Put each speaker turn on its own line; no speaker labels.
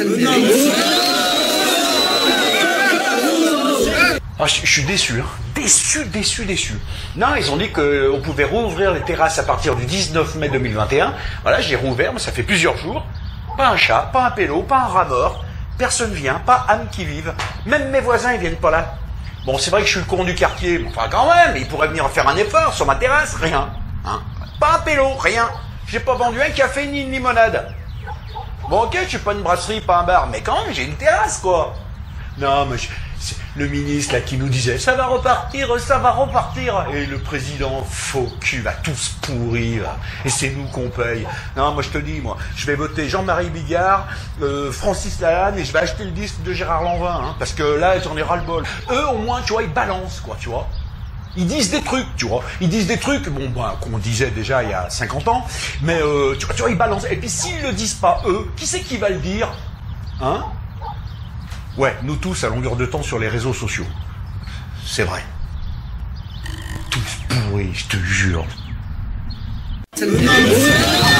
Ça me fait rire.
Ah, je suis déçu, hein. Déçu. Non, ils ont dit qu'on pouvait rouvrir les terrasses à partir du 19 mai 2021. Voilà, j'ai rouvert, mais ça fait plusieurs jours. Pas un chat, pas un pélo, pas un rat mort. Personne vient, pas âme qui vive. Même mes voisins, ils viennent pas là. Bon, c'est vrai que je suis le con du quartier, mais enfin quand même, ils pourraient venir faire un effort sur ma terrasse, rien. Hein. Pas un pélo, rien. J'ai pas vendu un café ni une limonade. Bon, ok, je suis pas une brasserie, pas un bar, mais quand même, j'ai une terrasse, quoi. Non, mais c'est le ministre là qui nous disait ça va repartir. Et le président faux cul va tous pourrir. Et c'est nous qu'on paye. Non, moi je te dis, je vais voter Jean-Marie Bigard, Francis Lalanne et je vais acheter le disque de Gérard Lanvin. Hein, parce que là, j'en ai ras-le-bol. Eux, au moins, tu vois, ils balancent, quoi, tu vois. Ils disent des trucs, tu vois. Ils disent des trucs, qu'on disait déjà il y a 50 ans. Mais, tu vois, ils balancent. Et puis s'ils le disent pas, eux, qui c'est qui va le dire? Hein? Ouais, nous tous à longueur de temps sur les réseaux sociaux. C'est vrai. Tous pourris, je te jure.
Ça me fait rire.